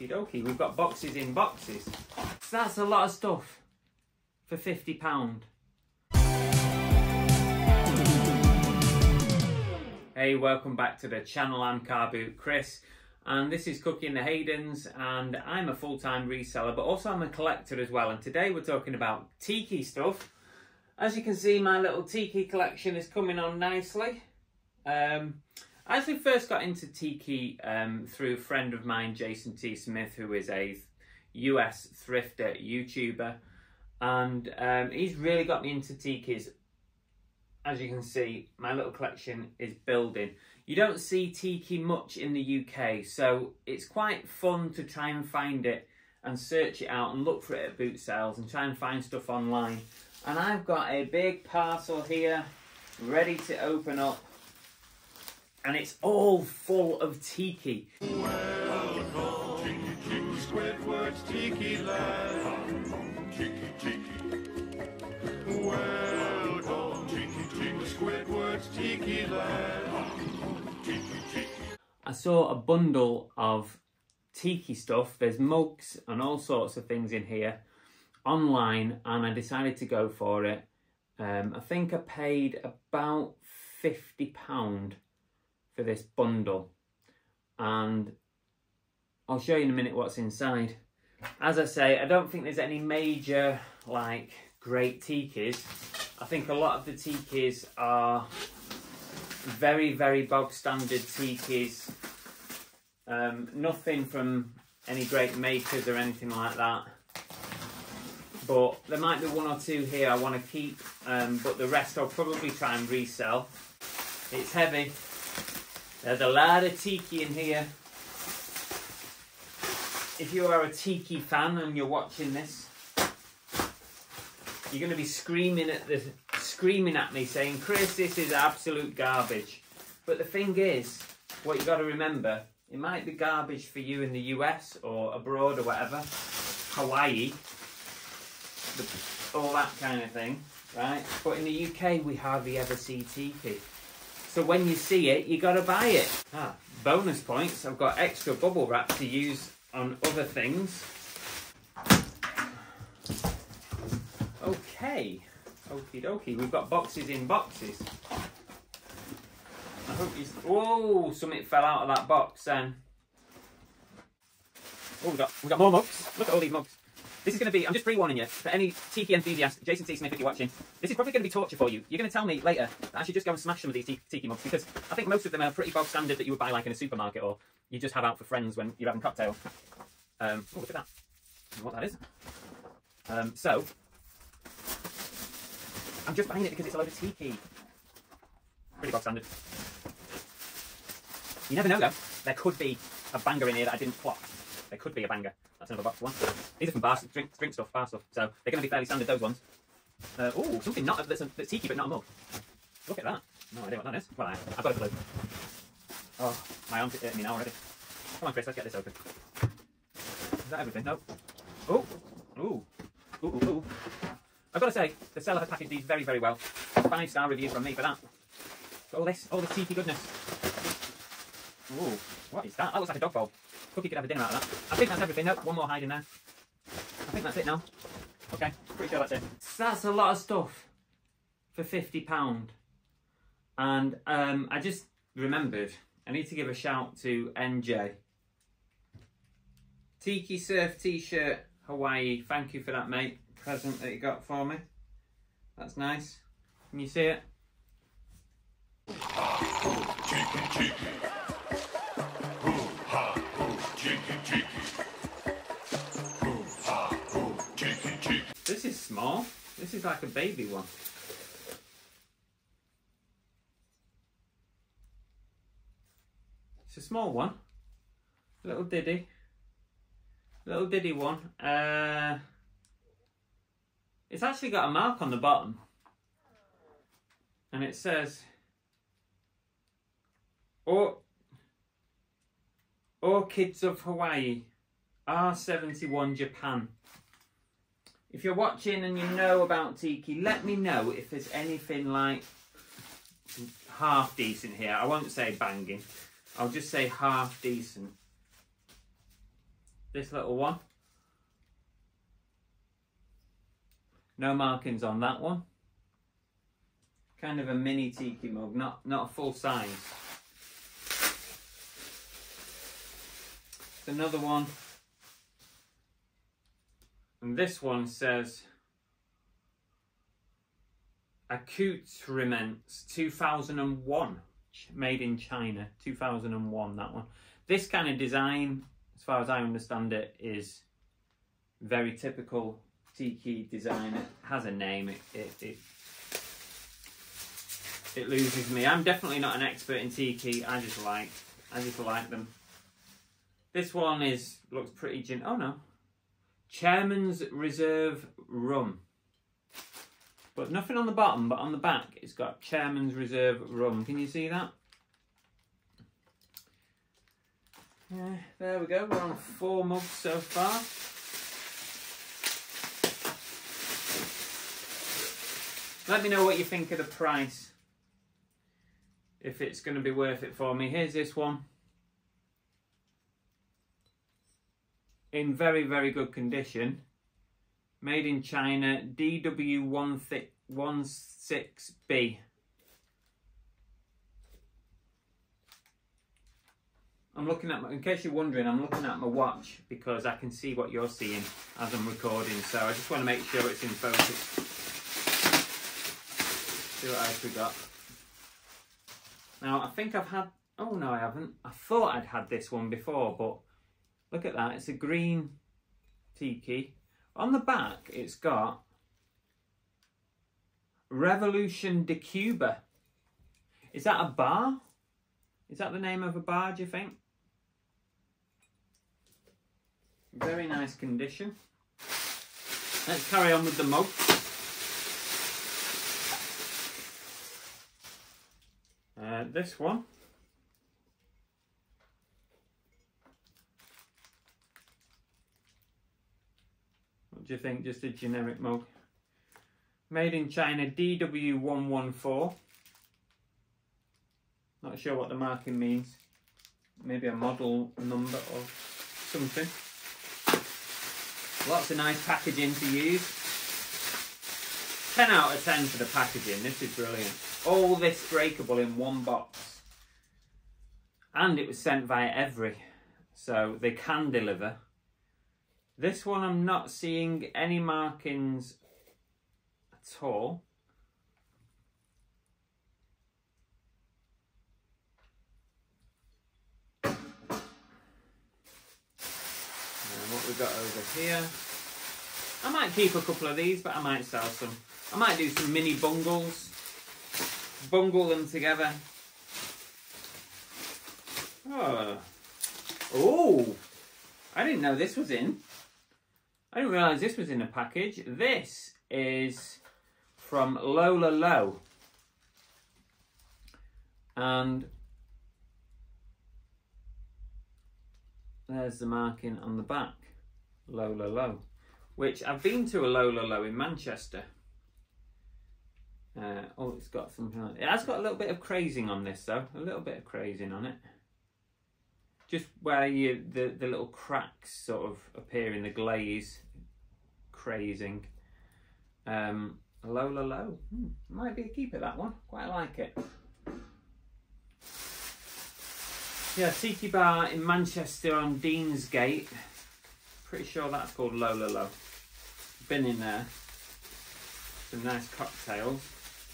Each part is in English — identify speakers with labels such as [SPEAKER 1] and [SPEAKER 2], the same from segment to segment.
[SPEAKER 1] Okie dokie, we've got boxes in boxes. So that's a lot of stuff for £50. Hey, welcome back to the channel. I'm Car Boot Chris, and this is Cooking the Haydens, and I'm a full-time reseller, but also I'm a collector as well. And today we're talking about TIKI stuff. As you can see, my little TIKI collection is coming on nicely. I actually first got into TIKI through a friend of mine, Jason T. Smith, who is a US thrifter YouTuber, and he's really got me into TIKIs. As you can see, my little collection is building. You don't see TIKI much in the UK, so it's quite fun to try and find it and search it out and look for it at boot sales and try and find stuff online. And I've got a big parcel here ready to open up, and it's all full of TIKI.
[SPEAKER 2] Welcome, Tiki, Tiki, Squidward's Tiki Land. Tiki, Tiki. Welcome, Tiki, Tiki, Squidward's Tiki Land. Tiki, Tiki.
[SPEAKER 1] I saw a bundle of TIKI stuff. There's mugs and all sorts of things in here online, and I decided to go for it. I think I paid about £50 for this bundle, and I'll show you in a minute what's inside. As I say, I don't think there's any major like great TIKIs. I think a lot of the TIKIs are very, very bog standard TIKIs. Nothing from any great makers or anything like that. But there might be one or two here I want to keep, but the rest I'll probably try and resell. It's heavy. There's a lot of TIKI in here. If you are a TIKI fan and you're watching this, you're going to be screaming at me saying, Chris, this is absolute garbage. But the thing is, what you got to remember, it might be garbage for you in the US or abroad or whatever, Hawaii, all that kind of thing, right? But in the UK, we hardly ever see TIKI. So when you see it, you got to buy it. Bonus points, I've got extra bubble wrap to use on other things. Okay, okie dokie, we've got boxes in boxes. I hope you... Whoa, something fell out of that box then. Oh, we got more mugs. Look at all these mugs. This is going to be, I'm just pre-warning you, for any TIKI enthusiast, Jason T. Smith, if you're watching, this is probably going to be torture for you. You're going to tell me later that I should just go and smash some of these TIKI mugs, because I think most of them are pretty bog standard that you would buy like in a supermarket, or you just have out for friends when you're having a cocktail. Oh, look at that. I don't know what that is. So, I'm just buying it because it's a load of TIKI. Pretty bog standard. You never know though. There could be a banger in here that I didn't plot. There could be a banger. That's another box one. These are from bar, drink stuff, bar stuff. So they're going to be fairly standard, those ones. Oh, something not that's TIKI but not a mug. Look at that. No idea what that is. Well, I've got a clue. Oh, my arm's hurting me now already. Come on, Chris, let's get this open. Is that everything? No. Oh, ooh, ooh, ooh, ooh. I've got to say, the seller has packaged these very, very well. 5-star review from me for that. All this TIKI goodness. Ooh, what is that? That looks like a dog bowl. Cookie could have a dinner out of that. I think that's everything. Nope, one more hiding there. I think that's it now. Okay, pretty sure that's it. So that's a lot of stuff for £50. And I just remembered, I need to give a shout to NJ. TIKI Surf T-shirt, Hawaii. Thank you for that, mate. Present that you got for me. That's nice. Can you see it? This is small. This is like a baby one. It's a small one. Little diddy. Little diddy one. It's actually got a mark on the bottom. And it says Orchids of Hawaii, R71 Japan. If you're watching and you know about TIKI, let me know if there's anything like half decent here. I won't say banging. I'll just say half decent. this little one. No markings on that one. Kind of a mini tiki mug, not a full size. Another one. And this one says Accoutrements 2001, made in China, 2001, that one. This kind of design, as far as I understand it, is very typical tiki design. It has a name, it loses me. I'm definitely not an expert in tiki. I just like them. This one looks pretty oh no. Chairman's Reserve Rum. But nothing on the bottom, but on the back it's got Chairman's Reserve Rum. Can you see that? Yeah, there we go. We're on 4 mugs so far. Let me know what you think of the price. If it's going to be worth it for me. Here's this one. In very, very good condition. Made in China, DW16B. I'm looking at in case you're wondering, I'm looking at my watch because I can see what you're seeing as I'm recording. So I just want to make sure it's in focus. See what else we got. Now I think I've had, oh no I haven't. I thought I'd had this one before, but look at that, it's a green tiki. On the back, it's got Revolution de Cuba. Is that a bar? Is that the name of a bar, do you think? Very nice condition. Let's carry on with the mug. This one. What do you think? Just a generic mug. Made in China, DW114. Not sure what the marking means. Maybe a model number or something. Lots of nice packaging to use. 10 out of 10 for the packaging. This is brilliant. All this breakable in one box. And it was sent via Every. So they can deliver. This one I'm not seeing any markings at all. What we got over here. I might keep a couple of these, but I might sell some. I might do some mini bungles. Bungle them together. Oh, I didn't know this was in. I didn't realise this was in a package. This is from Lola Low. And there's the marking on the back. Lola Low. Which I've been to a Lola Low in Manchester. Oh, it's got something on it. It has got a little bit of crazing on this though. A little bit of crazing on it. Just where the little cracks sort of appear in the glaze. Crazing. Lola Low. Might be a keeper, that one. Quite like it. Yeah, Tiki Bar in Manchester on Deansgate. Pretty sure that's called Lola Low. Been in there. Some nice cocktails.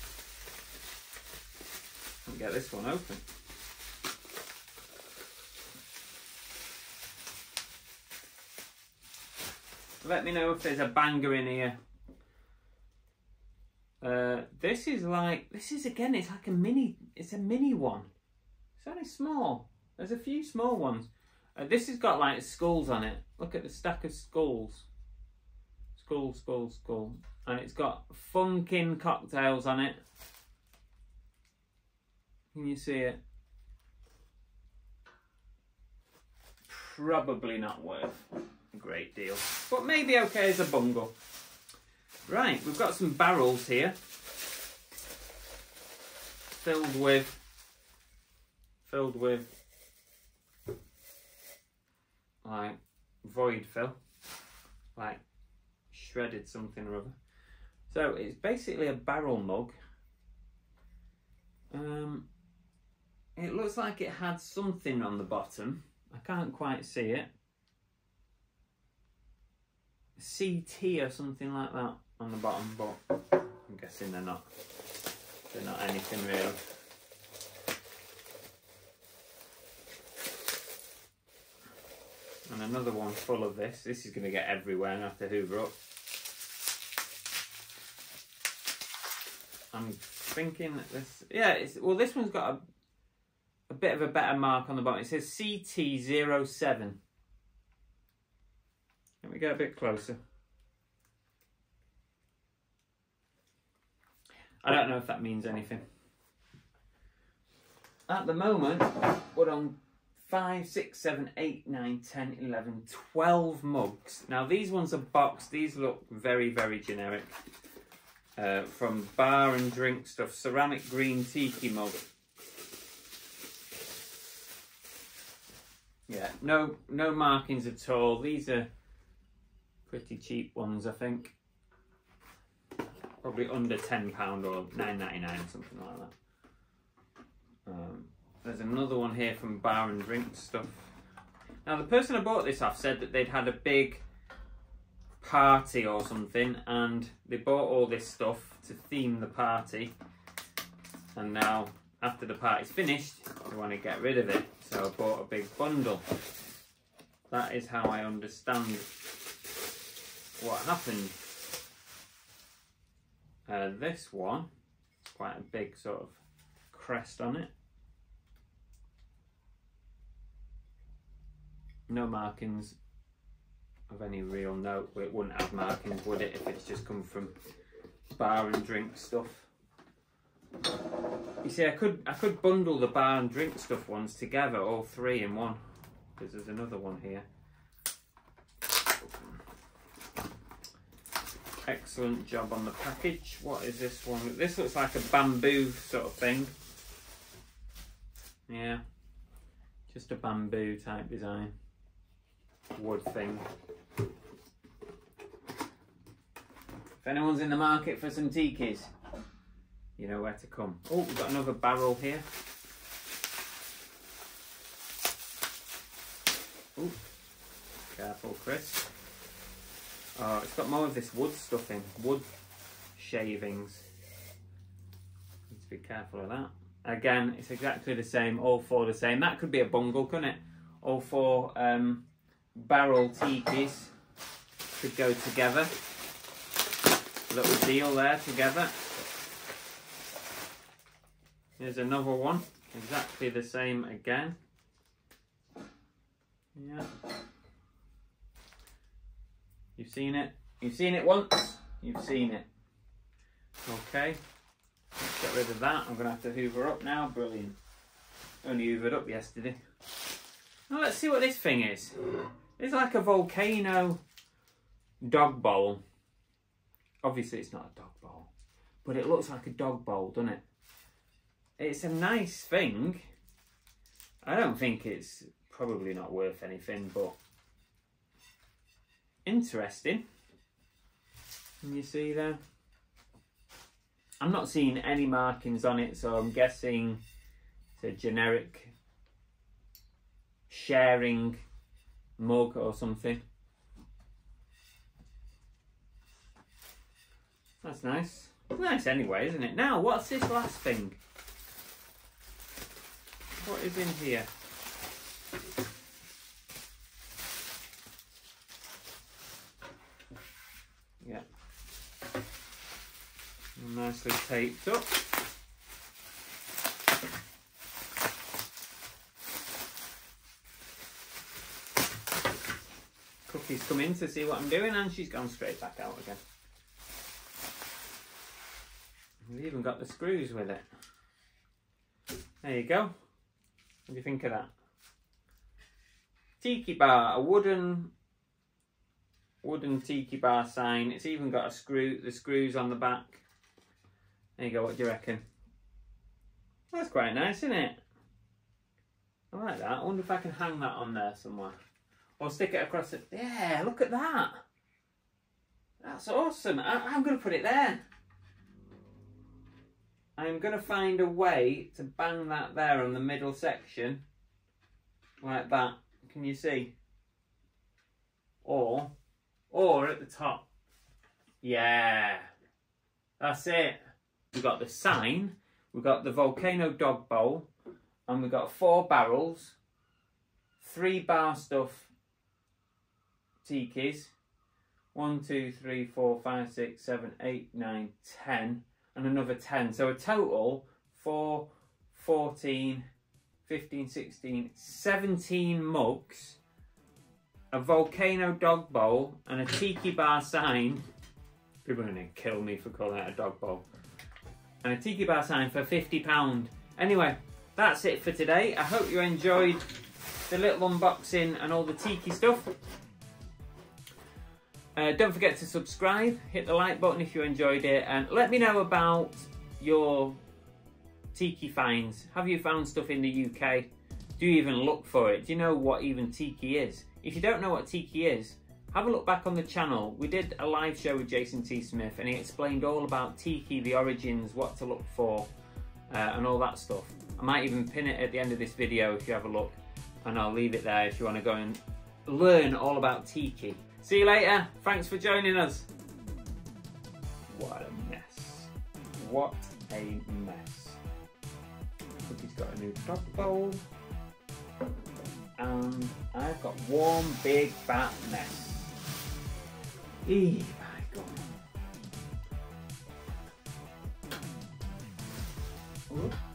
[SPEAKER 1] Can't get this one open. Let me know if there's a banger in here. This is again, it's like a mini, it's a mini one. It's only small. There's a few small ones. This has got like skulls on it. Look at the stack of skulls. Skull, skull, skull. And it's got funkin' cocktails on it. Can you see it? Probably not worth a great deal. But maybe okay as a bungle. Right, we've got some barrels here. Filled with like void fill, like shredded something or other. So it's basically a barrel mug. It looks like it had something on the bottom. I can't quite see it. CT or something like that on the bottom, but I'm guessing they're not anything really. And another one full of this. This is going to get everywhere and have to hoover up. I'm thinking that this, yeah, well, this one's got a bit of a better mark on the bottom. It says CT07. Let me get a bit closer. I don't know if that means anything. At the moment, we're on 5, 6, 7, 8, 9, 10, 11, 12 mugs. Now these ones are boxed. These look very, very generic. From bar and drink stuff. Ceramic green tiki mug. Yeah, no markings at all. These are pretty cheap ones, I think. Probably under £10 or $9.99 or something like that. There's another one here from bar and drink stuff. Now the person I bought this off said that they'd had a big party or something and they bought all this stuff to theme the party, and now after the party's finished they want to get rid of it, so I bought a big bundle. That is how I understand what happened. This one, it's quite a big sort of crest on it. No markings of any real note. It wouldn't have markings, would it, if it's just come from bar and drink stuff. You see, I could bundle the bar and drink stuff ones together, all three in one, because there's another one here. Excellent job on the package. What is this one? This looks like a bamboo sort of thing. Yeah, just a bamboo type design. Wood thing. If anyone's in the market for some tikis, you know where to come. Oh, we've got another barrel here. Oh, careful, Chris. Oh, it's got more of this wood stuff in. Wood shavings. Need to be careful of that. Again, it's exactly the same, all four the same. That could be a bungle, couldn't it? All four barrel tikis could go together. Little deal there together. Here's another one, exactly the same again. Yeah. You've seen it. You've seen it once. You've seen it. Okay. Let's get rid of that. I'm going to have to hoover up now. Brilliant. Only hoovered up yesterday. Now let's see what this thing is. It's like a volcano dog bowl. Obviously it's not a dog bowl, but it looks like a dog bowl, doesn't it? It's a nice thing. I don't think it's probably not worth anything, but interesting. Can you see there? I'm not seeing any markings on it, so I'm guessing it's a generic sharing mug or something. That's nice. It's nice anyway, isn't it? Now, what's this last thing? What is in here? Yeah. Nicely taped up. Cookie's come in to see what I'm doing and she's gone straight back out again. We've even got the screws with it. There you go. What do you think of that? Tiki bar, a wooden tiki bar sign. It's even got the screws on the back. There you go, what do you reckon? That's quite nice, isn't it? I like that. I wonder if I can hang that on there somewhere. Or stick it across it. Yeah, look at that. That's awesome. I'm going to put it there. I'm going to find a way to bang that there on the middle section. Like that. Can you see? Or at the top. Yeah. That's it. We've got the sign. We've got the volcano dog bowl. And we've got 4 barrels. 3 bar stuff tikis. 1, 2, 3, 4, 5, 6, 7, 8, 9, 10. And another 10. So a total 4, 14, 15, 16, 17 mugs. A volcano dog bowl. And a tiki bar sign. People are going to kill me for calling it a dog bowl. And a tiki bar sign for £50. Anyway, that's it for today. I hope you enjoyed the little unboxing and all the tiki stuff. Don't forget to subscribe, hit the like button if you enjoyed it, and let me know about your tiki finds. Have you found stuff in the UK? Do you even look for it? Do you know what even tiki is? If you don't know what tiki is, have a look back on the channel. We did a live show with Jason T. Smith and he explained all about tiki, the origins, what to look for, and all that stuff. I might even pin it at the end of this video if you have a look, and I'll leave it there if you want to go and learn all about tiki. See you later. Thanks for joining us. What a mess. What a mess. Cookie's got a new dog bowl. And I've got one big fat mess. Eee, my God. Ooh.